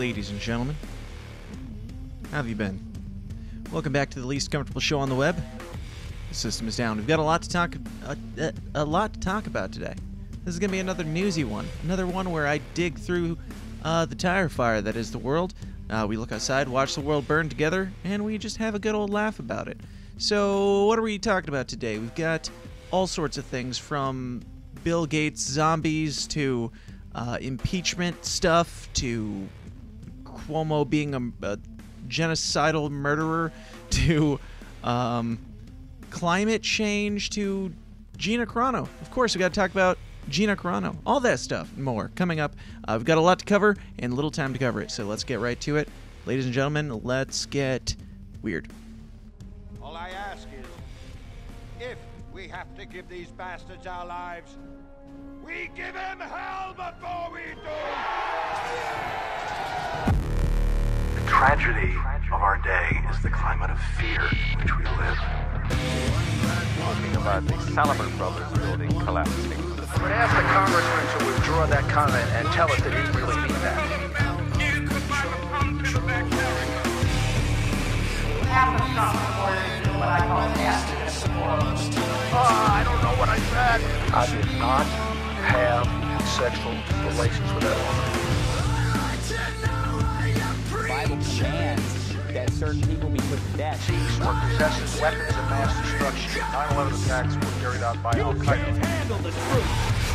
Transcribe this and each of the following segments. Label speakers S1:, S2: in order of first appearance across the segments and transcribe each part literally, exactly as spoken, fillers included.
S1: ladies and gentlemen. How have you been? Welcome back to the least comfortable show on the web. The system is down. We've got a lot to talk uh, uh, a lot to talk about today. This is gonna be another newsy one, another one where I dig through uh, the tire fire that is the world. Uh, we look outside, watch the world burn together, and we just have a good old laugh about it. So, what are we talking about today? We've got all sorts of things, from Bill Gates zombies to uh, impeachment stuff to Cuomo being a, a genocidal murderer to um, climate change to Gina Corano. Of course, we got to talk about Gina Corano. All that stuff and more coming up. Uh, we've got a lot to cover and little time to cover it, so let's get right to it. Ladies and gentlemen, let's get weird.
S2: All I ask is, if we have to give these bastards our lives, we give them hell before we do!
S3: The tragedy of our day is the climate of fear in which we live.
S4: Talking about the Salomon Brothers building collapsing.
S5: But ask the congressman to withdraw that comment and tell us that he didn't really mean that.
S6: Half the stuff before they do what I call nastiness or
S5: Ah, I don't know what I said. I did not have sexual relations with that woman.
S7: The Bible commands that certain people be put to death.
S5: These were possessing weapons of mass destruction. nine eleven attacks were carried out by Al-Qaeda.
S7: Handle the truth.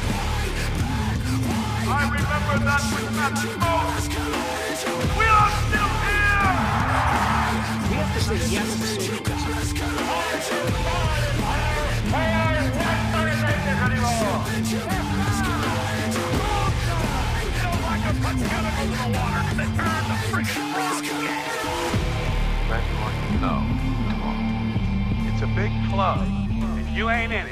S2: I remember that with Matthew Moses. We are still here!
S7: We have to say yes to social justice.
S4: No, tomorrow. It's a big club, and you ain't in it.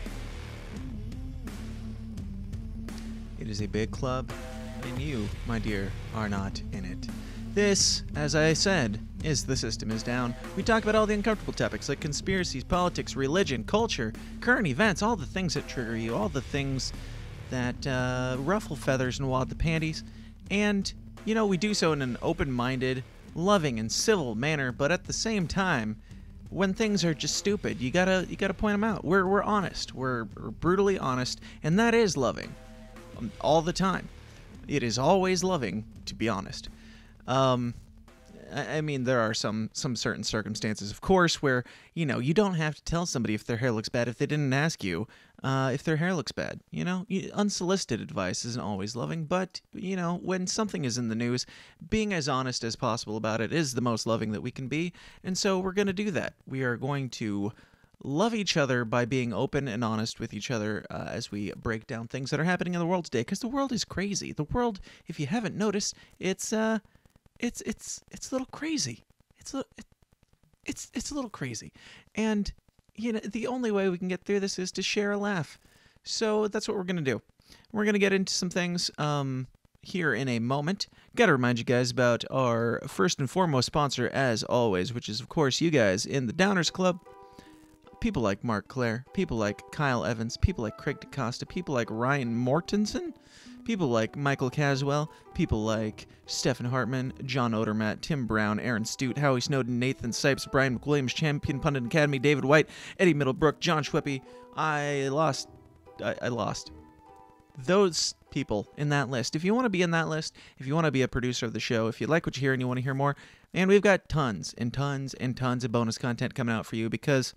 S1: It is a big club, and you, my dear, are not in it. This, as I said, is The System is Down. We talk about all the uncomfortable topics like conspiracies, politics, religion, culture, current events, all the things that trigger you, all the things that uh, ruffle feathers and wad the panties. And, you know, we do so in an open-minded, loving, and civil manner, but at the same time, when things are just stupid, you gotta you gotta point them out. We're, we're honest. We're, we're brutally honest, and that is loving. Um, all the time. It is always loving, to be honest. Um, I, I mean, there are some, some certain circumstances, of course, where, you know, you don't have to tell somebody if their hair looks bad if they didn't ask you uh, if their hair looks bad. You know, unsolicited advice isn't always loving, but, you know, when something is in the news, being as honest as possible about it is the most loving that we can be, and so we're going to do that. We are going to love each other by being open and honest with each other uh, as we break down things that are happening in the world today, because the world is crazy. The world, if you haven't noticed, it's uh, it's it's it's a little crazy. It's a it, it's it's a little crazy, and you know the only way we can get through this is to share a laugh. So that's what we're gonna do. We're gonna get into some things um here in a moment. Got to remind you guys about our first and foremost sponsor, as always, which is of course you guys in the Downers Club. People like Mark Clare, people like Kyle Evans, people like Craig DaCosta, people like Ryan Mortensen, people like Michael Caswell, people like Stephen Hartman, John Odermatt, Tim Brown, Aaron Stute, Howie Snowden, Nathan Sipes, Brian McWilliams, Champion Pundit Academy, David White, Eddie Middlebrook, John Schweppe. I lost. I, I lost. Those people in that list. If you want to be in that list, if you want to be a producer of the show, if you like what you hear and you want to hear more, and we've got tons and tons and tons of bonus content coming out for you because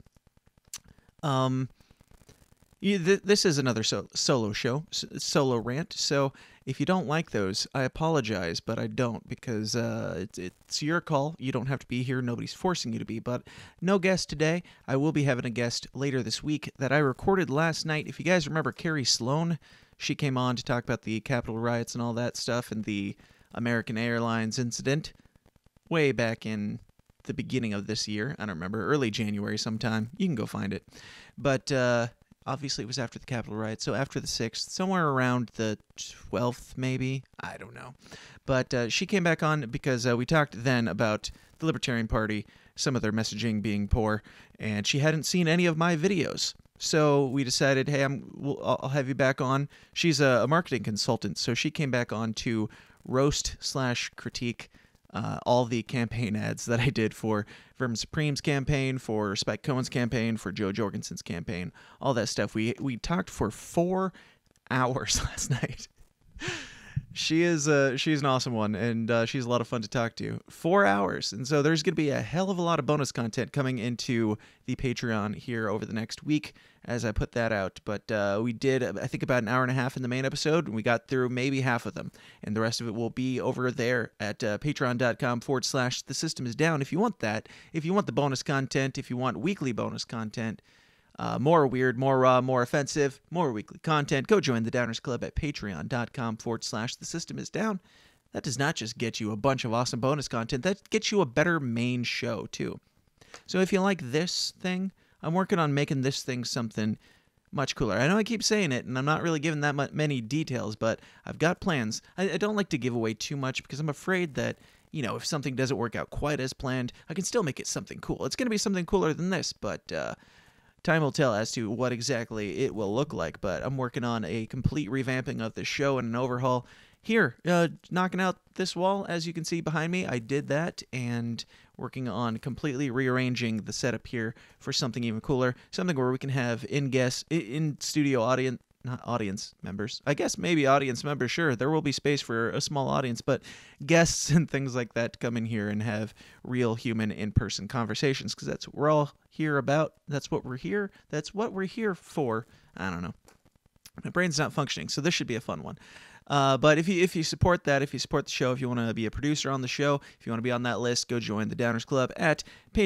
S1: Um, you, th- this is another so- solo show, s- solo rant, so if you don't like those, I apologize, but I don't, because uh, it's, it's your call. You don't have to be here. Nobody's forcing you to be, but no guest today. I will be having a guest later this week that I recorded last night. If you guys remember Carrie Sloan, she came on to talk about the Capitol riots and all that stuff and the American Airlines incident way back in the beginning of this year. I don't remember, early January sometime. You can go find it. But uh, obviously it was after the Capitol riot, so after the sixth, somewhere around the twelfth maybe. I don't know. But uh, she came back on because uh, we talked then about the Libertarian Party, some of their messaging being poor, and she hadn't seen any of my videos. So we decided, hey, I'm, we'll, I'll have you back on. She's a, a marketing consultant, so she came back on to roast slash critique uh, all the campaign ads that I did for Vermin Supreme's campaign, for Spike Cohen's campaign, for Joe Jorgensen's campaign, all that stuff. We we talked for four hours last night. She is uh, she's an awesome one, and uh, she's a lot of fun to talk to. Four hours. And so there's going to be a hell of a lot of bonus content coming into the Patreon here over the next week as I put that out. But uh, we did, I think, about an hour and a half in the main episode, and we got through maybe half of them. And the rest of it will be over there at uh, patreon.com forward slash the system is down if you want that. If you want the bonus content, if you want weekly bonus content, Uh, more weird, more raw, more offensive, more weekly content, go join the Downers Club at patreon.com forward slash the system is down. That does not just get you a bunch of awesome bonus content, that gets you a better main show, too. So if you like this thing, I'm working on making this thing something much cooler. I know I keep saying it, and I'm not really giving that much, many details, but I've got plans. I, I don't like to give away too much because I'm afraid that, you know, if something doesn't work out quite as planned, I can still make it something cool. It's going to be something cooler than this, but uh, time will tell as to what exactly it will look like. But I'm working on a complete revamping of the show and an overhaul. Here, uh, knocking out this wall, as you can see behind me, I did that, and working on completely rearranging the setup here for something even cooler, something where we can have in-guest, in-studio audience, not audience members, I guess maybe audience members, sure, there will be space for a small audience, but guests and things like that to come in here and have real human in-person conversations, because that's what we're all here about, that's what we're here, that's what we're here for. I don't know. My brain's not functioning, so this should be a fun one. Uh, but if you if you support that, if you support the show, if you want to be a producer on the show, if you want to be on that list, go join the Downers Club at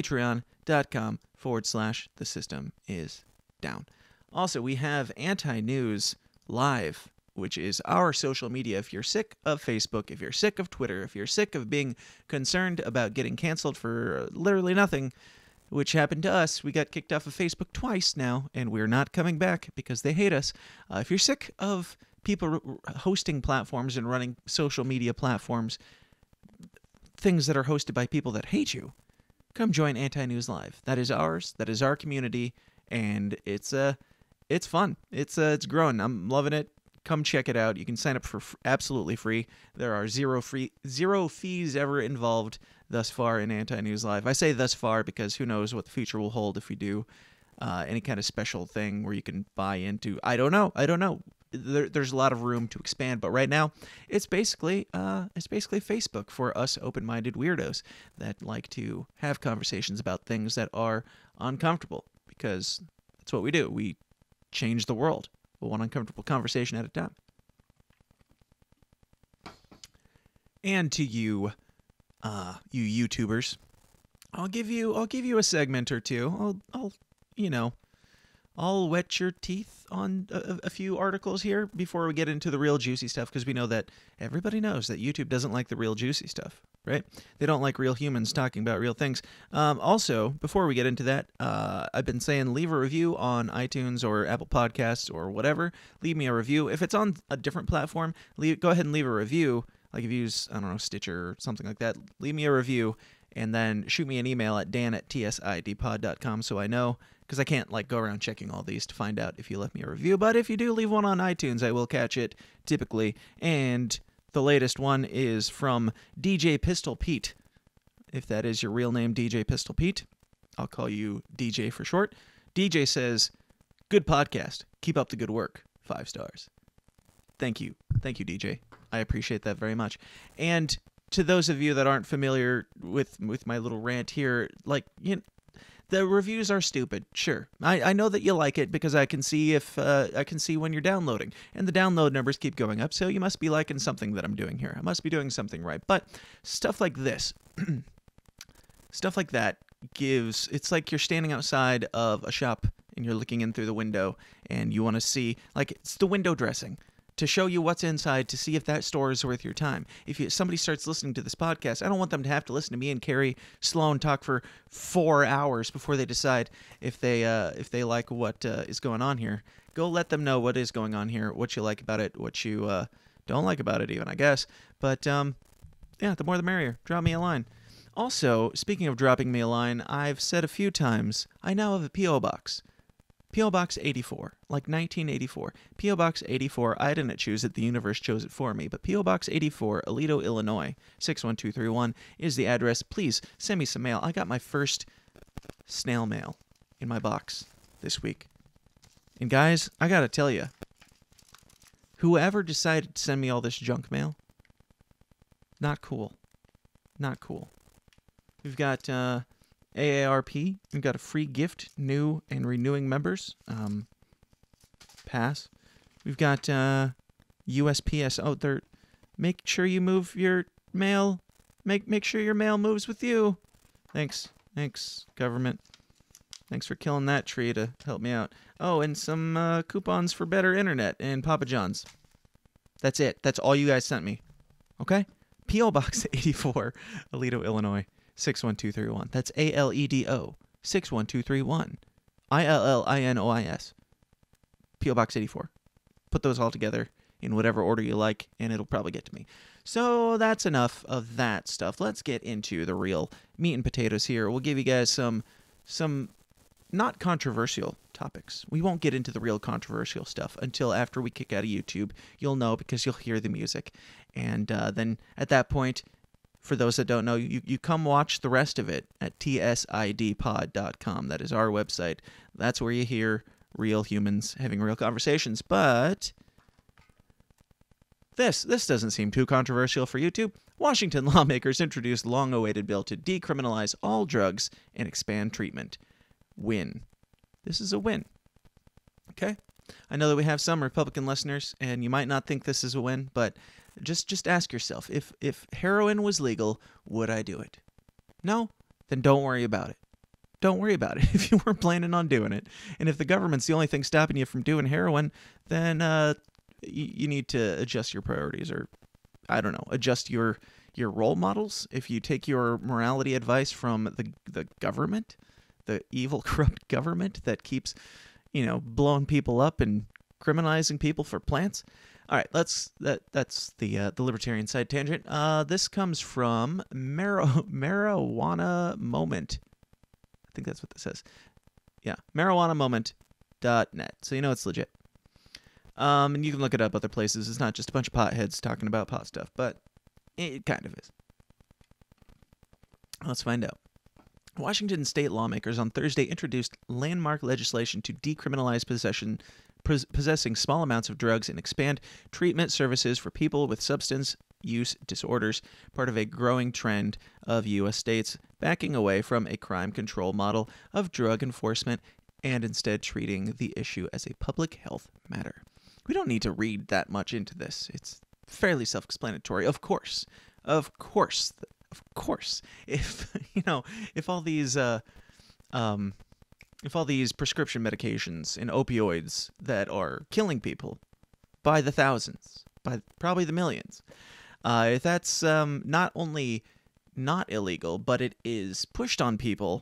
S1: patreon.com forward slash the system is down. Also, we have Anti-News Live, which is our social media. If you're sick of Facebook, if you're sick of Twitter, if you're sick of being concerned about getting canceled for literally nothing, which happened to us, we got kicked off of Facebook twice now, and we're not coming back because they hate us. Uh, if you're sick of people hosting platforms and running social media platforms, things that are hosted by people that hate you, come join Anti-News Live. That is ours. That is our community, and it's uh, it's fun. It's uh, it's growing. I'm loving it. Come check it out. You can sign up for f- absolutely free. There are zero free zero fees ever involved thus far in Anti-News Live. I say thus far because who knows what the future will hold if we do uh, any kind of special thing where you can buy into. I don't know. I don't know. There, there's a lot of room to expand, but right now it's basically uh, it's basically Facebook for us open-minded weirdos that like to have conversations about things that are uncomfortable, because that's what we do. We change the world, one uncomfortable conversation at a time. And to you, uh, you YouTubers, I'll give you I'll give you a segment or two. I'll I'll you know. I'll wet your teeth on a, a few articles here before we get into the real juicy stuff, because we know that everybody knows that YouTube doesn't like the real juicy stuff, right? They don't like real humans talking about real things. Um, also, before we get into that, uh, I've been saying leave a review on iTunes or Apple Podcasts or whatever. Leave me a review. If it's on a different platform, leave, go ahead and leave a review. Like if you use, I don't know, Stitcher or something like that, leave me a review and then shoot me an email at dan at t s i d pod dot com so I know. Because I can't like go around checking all these to find out if you left me a review. But if you do leave one on iTunes, I will catch it typically. And the latest one is from D J Pistol Pete. If that is your real name, D J Pistol Pete, I'll call you D J for short. D J says, "Good podcast. Keep up the good work. Five stars." Thank you. Thank you, D J. I appreciate that very much. And to those of you that aren't familiar with, with my little rant here, like, you know, the reviews are stupid, sure. I, I know that you like it because I can see if uh, I can see when you're downloading, and the download numbers keep going up. So you must be liking something that I'm doing here. I must be doing something right. But stuff like this, stuff like that gives. It's like you're standing outside of a shop and you're looking in through the window, and you want to see, like, it's the window dressing to show you what's inside, to see if that store is worth your time. If you, somebody starts listening to this podcast, I don't want them to have to listen to me and Carrie Sloan talk for four hours before they decide if they uh, if they like what uh, is going on here. Go let them know what is going on here, what you like about it, what you uh, don't like about it even, I guess. But, um, yeah, the more the merrier. Drop me a line. Also, speaking of dropping me a line, I've said a few times, I now have a P O box. P O. Box eighty-four, like nineteen eighty-four. P O. Box eighty-four, I didn't choose it, the universe chose it for me, but P O. Box eighty-four, Aledo, Illinois, six one two three one is the address. Please send me some mail. I got my first snail mail in my box this week. And guys, I gotta tell you, whoever decided to send me all this junk mail, not cool. Not cool. We've got uh, A A R P. We've got a free gift, new and renewing members. Um, pass. We've got uh, U S P S. Oh, they're make sure you move your mail. Make make sure your mail moves with you. Thanks, thanks, government. Thanks for killing that tree to help me out. Oh, and some uh, coupons for better internet and Papa John's. That's it. That's all you guys sent me. Okay. P O. Box eighty-four, Aledo, Illinois, six one two three one. That's A L E D O, six one two three one. I L L I N O I S. P O. Box eighty-four. Put those all together in whatever order you like, and it'll probably get to me. So that's enough of that stuff. Let's get into the real meat and potatoes here. We'll give you guys some, some not controversial topics. We won't get into the real controversial stuff until after we kick out of YouTube. You'll know because you'll hear the music. And uh, then at that point, for those that don't know, you, you come watch the rest of it at T S I D pod dot com. That is our website. That's where you hear real humans having real conversations. But this, this doesn't seem too controversial for YouTube. Washington lawmakers introduced long-awaited bill to decriminalize all drugs and expand treatment. Win. This is a win. Okay? I know that we have some Republican listeners, and you might not think this is a win, but just just ask yourself, if if heroin was legal, would I do it? No? Then don't worry about it. Don't worry about it if you weren't planning on doing it. And if the government's the only thing stopping you from doing heroin, then uh, you, you need to adjust your priorities, or, I don't know, adjust your your role models. If you take your morality advice from the the government, the evil, corrupt government that keeps, you know, blowing people up and criminalizing people for plants. All right, let's that that's the uh, the libertarian side tangent. Uh, this comes from Mar- Marijuana Moment. I think that's what this says. Yeah, marijuana moment dot net. So you know it's legit. Um, and you can look it up other places. It's not just a bunch of potheads talking about pot stuff, but it kind of is. Let's find out. Washington state lawmakers on Thursday introduced landmark legislation to decriminalize possession, pos- possessing small amounts of drugs and expand treatment services for people with substance use disorders, part of a growing trend of U S states backing away from a crime control model of drug enforcement and instead treating the issue as a public health matter. We don't need to read that much into this. It's fairly self-explanatory. Of course. Of course. Of course, if you know, if all these, uh, um, if all these prescription medications and opioids that are killing people by the thousands, by probably the millions, uh, if that's um, not only not illegal, but it is pushed on people,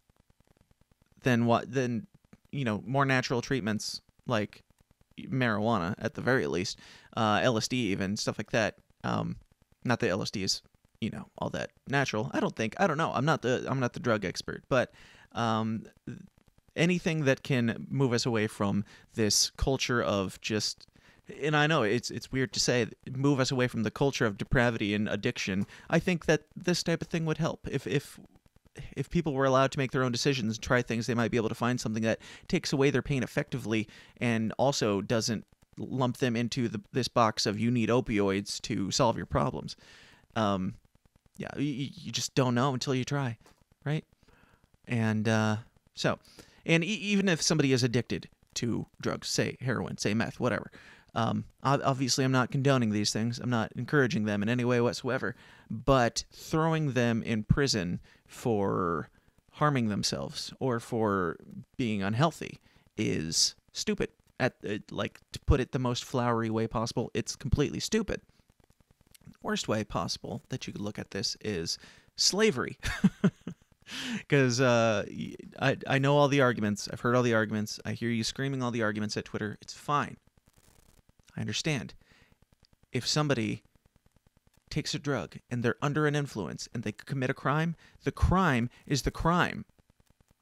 S1: then what? Then you know, more natural treatments like marijuana, at the very least, uh, L S D, even stuff like that. Um, not that L S D is, you know, all that natural. I don't think, I don't know. I'm not the, I'm not the drug expert, but, um, anything that can move us away from this culture of just, and I know it's, it's weird to say, move us away from the culture of depravity and addiction. I think that this type of thing would help. If, if, if people were allowed to make their own decisions and try things, they might be able to find something that takes away their pain effectively and also doesn't lump them into the, this box of you need opioids to solve your problems. Um, Yeah, you, you just don't know until you try, right? And uh, so, and e- even if somebody is addicted to drugs, say heroin, say meth, whatever, um, obviously I'm not condoning these things. I'm not encouraging them in any way whatsoever. But throwing them in prison for harming themselves or for being unhealthy is stupid. At uh, like, to put it the most flowery way possible, it's completely stupid. Worst way possible that you could look at this is slavery. Because uh, I, I know all the arguments. I've heard all the arguments. I hear you screaming all the arguments at Twitter. It's fine. I understand. If somebody takes a drug and they're under an influence and they commit a crime, the crime is the crime.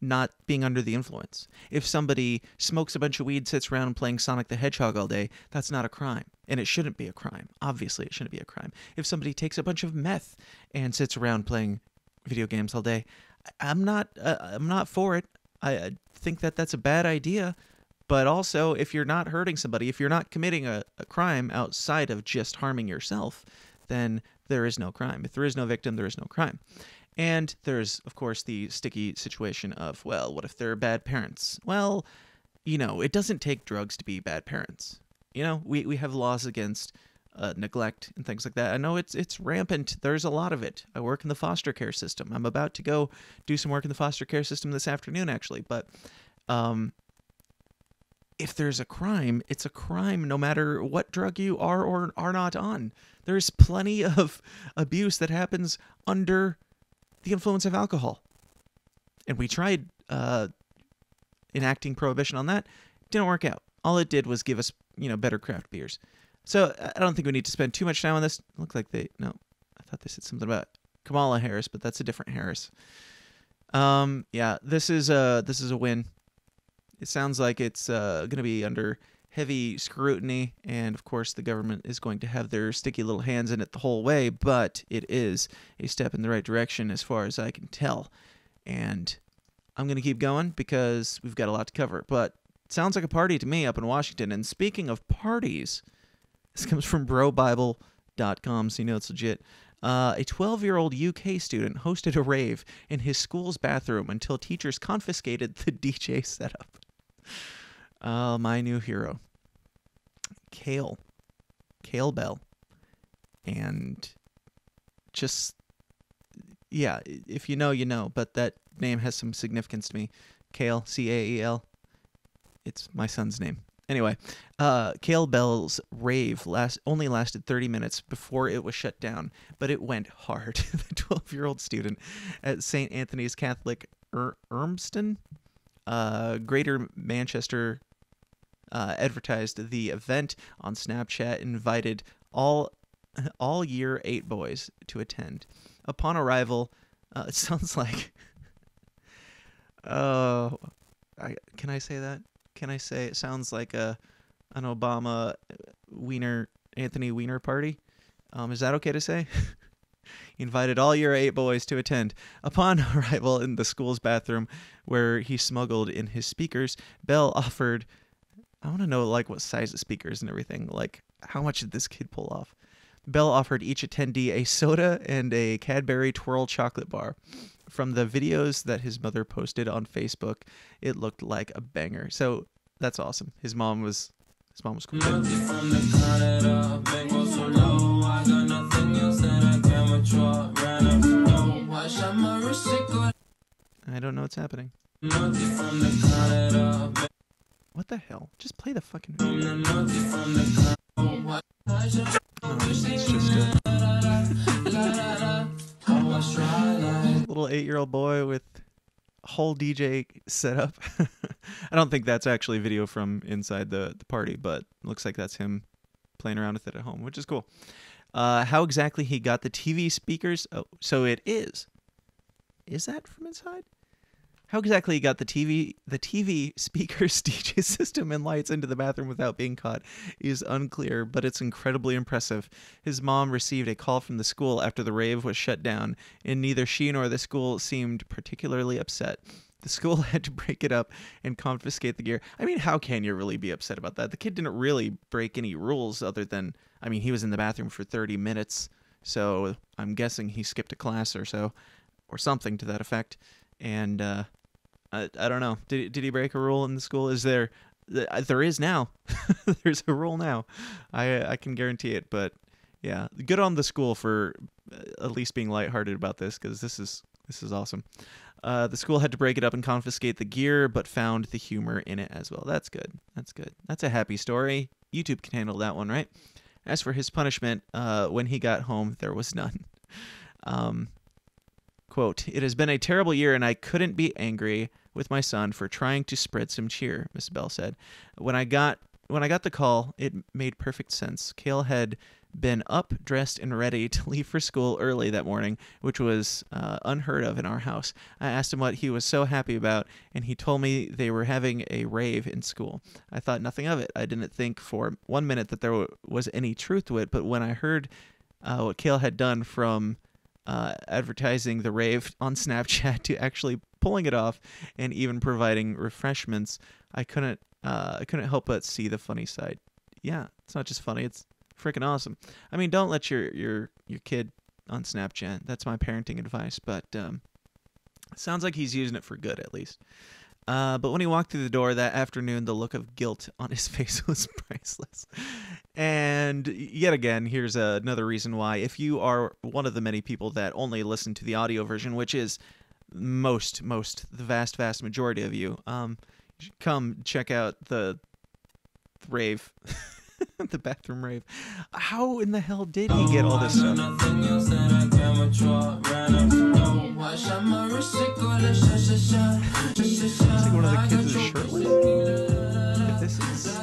S1: not being under the influence. If somebody smokes a bunch of weed, sits around playing Sonic the Hedgehog all day, that's not a crime. And it shouldn't be a crime. Obviously, it shouldn't be a crime. If somebody takes a bunch of meth and sits around playing video games all day, I'm not uh, I'm not for it. I, I think that that's a bad idea. But also, if you're not hurting somebody, if you're not committing a, a crime outside of just harming yourself, then there is no crime. If there is no victim, there is no crime. And there's, of course, the sticky situation of, well, what if they're bad parents? Well, you know, it doesn't take drugs to be bad parents. You know, we, we have laws against uh, neglect and things like that. I know it's it's rampant. There's a lot of it. I work in the foster care system. I'm about to go do some work in the foster care system this afternoon, actually. But um, if there's a crime, it's a crime no matter what drug you are or are not on. There's plenty of abuse that happens under the influence of alcohol. And we tried uh, enacting prohibition on that. Didn't work out. All it did was give us, you know, better craft beers. So I don't think we need to spend too much time on this. Look like they, no, I thought they said something about Kamala Harris, but that's a different Harris. Um, yeah, this is a, this is a win. It sounds like it's uh, going to be under heavy scrutiny, and of course the government is going to have their sticky little hands in it the whole way, but it is a step in the right direction as far as I can tell. And I'm going to keep going because we've got a lot to cover, but it sounds like a party to me up in Washington. And speaking of parties, this comes from bro bible dot com, so you know it's legit. Uh, a twelve-year-old U K student hosted a rave in his school's bathroom until teachers confiscated the D J setup. Uh, my new hero, Kale, Kale Bell, and just, yeah, if you know, you know, but that name has some significance to me. Kale, C A E L, it's my son's name. Anyway, uh, Kale Bell's rave last only lasted thirty minutes before it was shut down, but it went hard. The twelve-year-old student at Saint Anthony's Catholic Ir- Urmston, uh, Greater Manchester, uh, advertised the event on Snapchat, invited all all year eight boys to attend. Upon arrival, uh, it sounds like, oh, I can I say that? Can I say it sounds like a an Obama Wiener Anthony Weiner party? Um, is that okay to say? He invited all your eight boys to attend. Upon arrival in the school's bathroom, where he smuggled in his speakers, Bell offered, I want to know like what size of speakers and everything. Like, how much did this kid pull off? Bell offered each attendee a soda and a Cadbury Twirl chocolate bar. From the videos that his mother posted on Facebook, it looked like a banger. So that's awesome. His mom was his mom was cool. I don't know what's happening. What the hell? Just play the fucking video. Oh, it's just a little eight-year-old boy with a whole D J setup. I don't think that's actually video from inside the, the party, but it looks like that's him playing around with it at home, which is cool. Uh, how exactly he got the T V speakers? Oh, so it is. Is that from inside? How exactly he got the T V the T V speakers, D J system, and lights into the bathroom without being caught is unclear, but it's incredibly impressive. His mom received a call from the school after the rave was shut down, and neither she nor the school seemed particularly upset. The school had to break it up and confiscate the gear. I mean, how can you really be upset about that? The kid didn't really break any rules other than, I mean, he was in the bathroom for thirty minutes, so I'm guessing he skipped a class or so, or something to that effect. And, uh, I, I don't know. Did did he break a rule in the school? Is there? There is now. There's a rule now. I I can guarantee it. But yeah, good on the school for at least being lighthearted about this, because this is this is awesome. Uh, the school had to break it up and confiscate the gear, but found the humor in it as well. That's good. That's good. That's a happy story. YouTube can handle that one, right? As for his punishment, uh, when he got home, there was none. Um, quote, "It has been a terrible year, and I couldn't be angry with my son for trying to spread some cheer," Miss Bell said. "When I got when I got the call, it made perfect sense. Kale had been up, dressed, and ready to leave for school early that morning, which was uh, unheard of in our house. I asked him what he was so happy about, and he told me they were having a rave in school. I thought nothing of it. I didn't think for one minute that there w- was any truth to it, but when I heard uh, what Kale had done from uh, advertising the rave on Snapchat to actually pulling it off and even providing refreshments, I couldn't uh, I couldn't help but see the funny side. Yeah, it's not just funny, it's freaking awesome. I mean, don't let your your your kid on Snapchat. That's my parenting advice. But um, sounds like he's using it for good, at least. Uh, but when he walked through the door that afternoon, the look of guilt on his face was priceless. And yet again, here's uh, another reason why. If you are one of the many people that only listen to the audio version, which is most, most, the vast, vast majority of you, um, you should come check out the rave. The bathroom rave. How in the hell did he get all this stuff? It's like one of the kids is shirtless. If this is...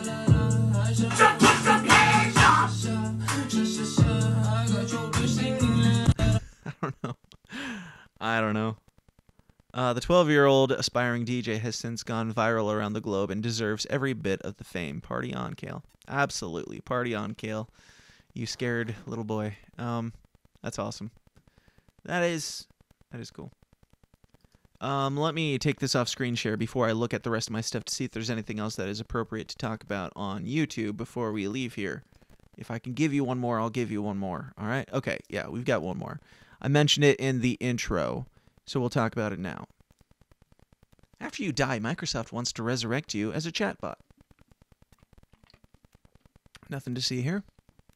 S1: I don't know. I don't know. Uh, the twelve-year-old aspiring D J has since gone viral around the globe and deserves every bit of the fame. Party on, Kale. Absolutely. Party on, Kale. You scared little boy. Um, that's awesome. That is, that is cool. Um, let me take this off screen share before I look at the rest of my stuff to see if there's anything else that is appropriate to talk about on YouTube before we leave here. If I can give you one more, I'll give you one more. All right? Okay, yeah, we've got one more. I mentioned it in the intro, so we'll talk about it now. After you die, Microsoft wants to resurrect you as a chatbot. Nothing to see here.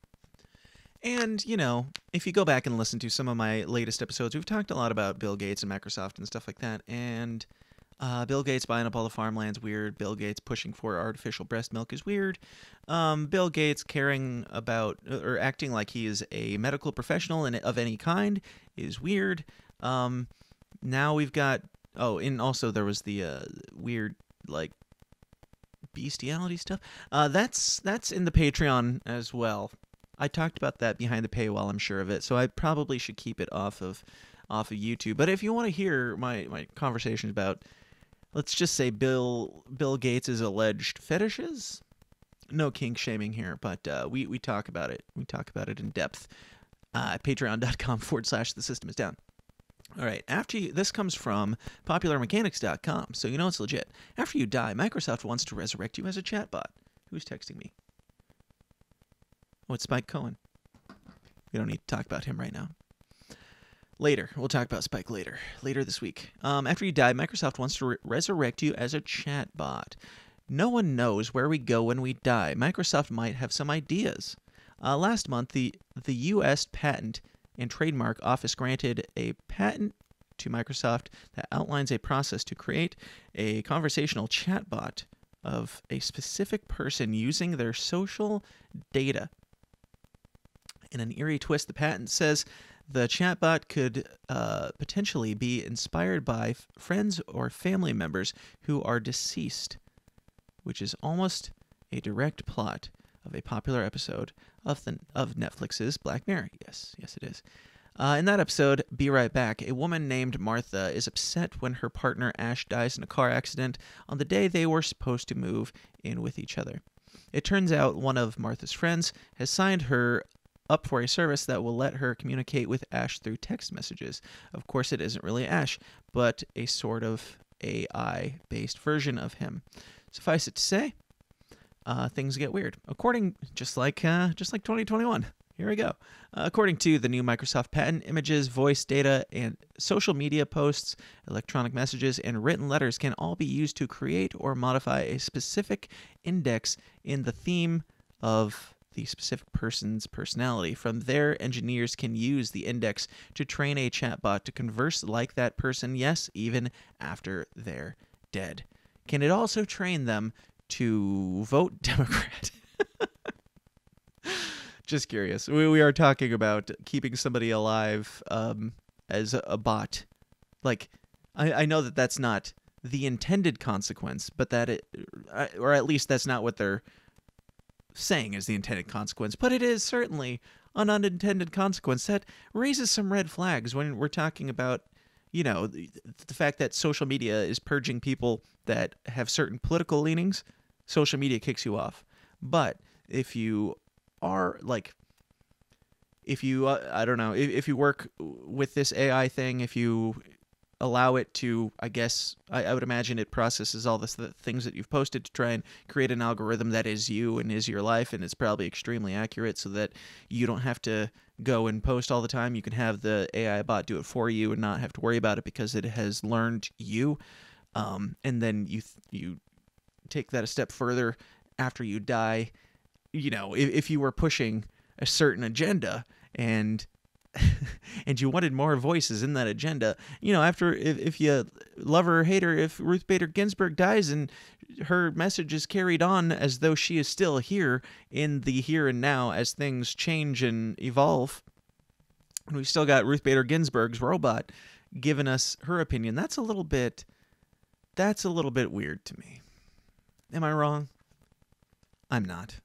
S1: And, you know, if you go back and listen to some of my latest episodes, we've talked a lot about Bill Gates and Microsoft and stuff like that. And uh, Bill Gates buying up all the farmland's weird. Bill Gates pushing for artificial breast milk is weird. Um, Bill Gates caring about or acting like he is a medical professional in, of any kind is weird. Um, now we've got... Oh, and also there was the uh, weird, like, bestiality stuff. Uh, that's that's in the Patreon as well. I talked about that behind the paywall, I'm sure of it, so I probably should keep it off of off of YouTube. But if you want to hear my, my conversations about, let's just say, Bill Bill Gates' alleged fetishes, no kink shaming here, but uh, we, we talk about it. We talk about it in depth. Uh, Patreon.com forward slash the system is down. All right, after you, this comes from popular mechanics dot com, so you know it's legit. After you die, Microsoft wants to resurrect you as a chatbot. Who's texting me? Oh, it's Spike Cohen. We don't need to talk about him right now. Later. We'll talk about Spike later. Later this week. Um, after you die, Microsoft wants to re- resurrect you as a chatbot. No one knows where we go when we die. Microsoft might have some ideas. Uh, last month, the, the U S Patent and Trademark Office granted a patent to Microsoft that outlines a process to create a conversational chatbot of a specific person using their social data. In an eerie twist, the patent says the chatbot could uh, potentially be inspired by f- friends or family members who are deceased, which is almost a direct plot of a popular episode of the of Netflix's Black Mirror. Yes, yes it is. Uh, in that episode, Be Right Back, a woman named Martha is upset when her partner Ash dies in a car accident on the day they were supposed to move in with each other. It turns out one of Martha's friends has signed her up for a service that will let her communicate with Ash through text messages. Of course, it isn't really Ash, but a sort of A I-based version of him. Suffice it to say, Uh, things get weird. According, just like uh, just like twenty twenty-one. Here we go. Uh, according to the new Microsoft patent, images, voice data, and social media posts, electronic messages, and written letters can all be used to create or modify a specific index in the theme of the specific person's personality. From there, engineers can use the index to train a chatbot to converse like that person, yes, even after they're dead. Can it also train them to vote Democrat? Just curious. We, we are talking about keeping somebody alive um, as a, a bot. Like, I, I know that that's not the intended consequence, but that it, or at least that's not what they're saying is the intended consequence, but it is certainly an unintended consequence that raises some red flags when we're talking about, you know, the, the fact that social media is purging people that have certain political leanings. Social media kicks you off. But if you are like, if you, uh, I don't know, if, if you work with this A I thing, if you allow it to, I guess, I, I would imagine it processes all this, the things that you've posted to try and create an algorithm that is you and is your life, and it's probably extremely accurate so that you don't have to go and post all the time. You can have the A I bot do it for you and not have to worry about it because it has learned you. Um, and then you you take that a step further after you die. You know, if, if you were pushing a certain agenda and and you wanted more voices in that agenda, you know, after, if, if you love her or hate her, if Ruth Bader Ginsburg dies and her message is carried on as though she is still here in the here and now as things change and evolve, and we've still got Ruth Bader Ginsburg's robot giving us her opinion, that's a little bit, that's a little bit weird to me. Am I wrong? I'm not.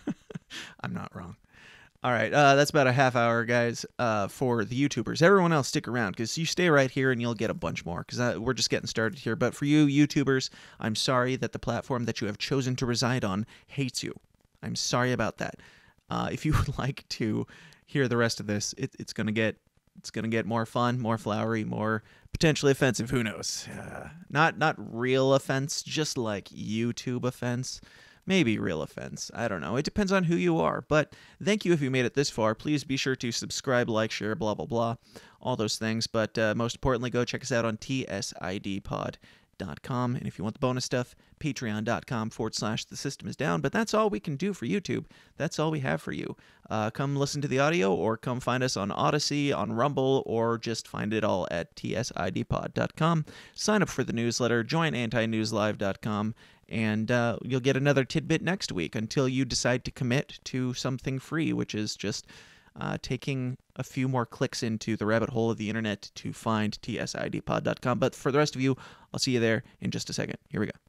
S1: I'm not wrong. All right, uh, that's about a half hour, guys, uh, for the YouTubers. Everyone else, stick around, because you stay right here and you'll get a bunch more, because we're just getting started here. But for you YouTubers, I'm sorry that the platform that you have chosen to reside on hates you. I'm sorry about that. Uh, if you would like to hear the rest of this, it, it's gonna get it's gonna get more fun, more flowery, more potentially offensive. Who knows? Uh, not not real offense, just like YouTube offense. Maybe real offense. I don't know. It depends on who you are. But thank you if you made it this far. Please be sure to subscribe, like, share, blah, blah, blah. All those things. But uh, most importantly, go check us out on T S I D pod dot com. And if you want the bonus stuff, patreon.com forward slash the system is down. But that's all we can do for YouTube. That's all we have for you. Uh, come listen to the audio, or come find us on Odyssey, on Rumble, or just find it all at T S I D pod dot com. Sign up for the newsletter. Join anti news live dot com. And uh, you'll get another tidbit next week until you decide to commit to something free, which is just uh, taking a few more clicks into the rabbit hole of the internet to find T S I D pod dot com. But for the rest of you, I'll see you there in just a second. Here we go.